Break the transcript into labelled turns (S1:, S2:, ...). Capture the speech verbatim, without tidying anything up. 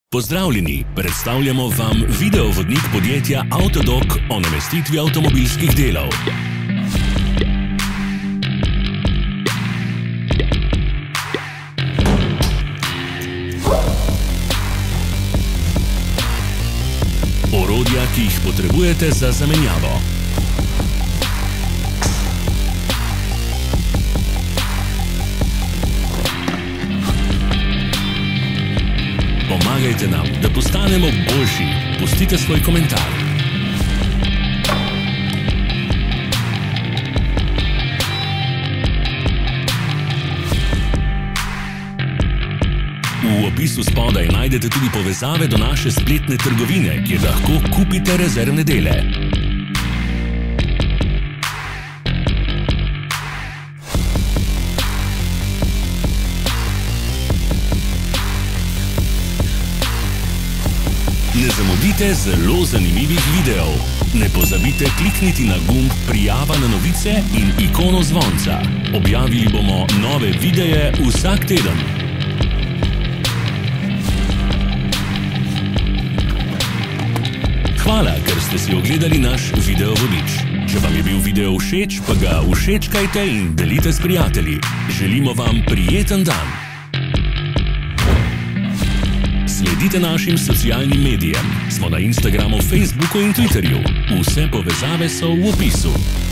S1: Pozdravljeni, predstavljamo vam videovodnik podjetja Avtodok o namestitvi avtomobilskih delov. Orodja, ki jih potrebujete za zamenjavo. Pomagajte nam, da postanemo boljši. Pustite svoj komentar. V opisu spodaj najdete tudi povezave do naše spletne trgovine, kjer lahko kupite rezervne dele. Ne zamudite zelo zanimivih videov. Ne pozabite klikniti na gumb prijava na novice in ikono zvonca. Objavili bomo nove videe vsak teden. Hvala, ker ste si ogledali naš videovodič. Če vam je bil video všeč, pa ga všečkajte in delite s prijatelji. Želimo vam prijeten dan. Sledite našim socialnim medijem. Smo na Instagramu, Facebooku in Twitterju. Vse povezave so v opisu.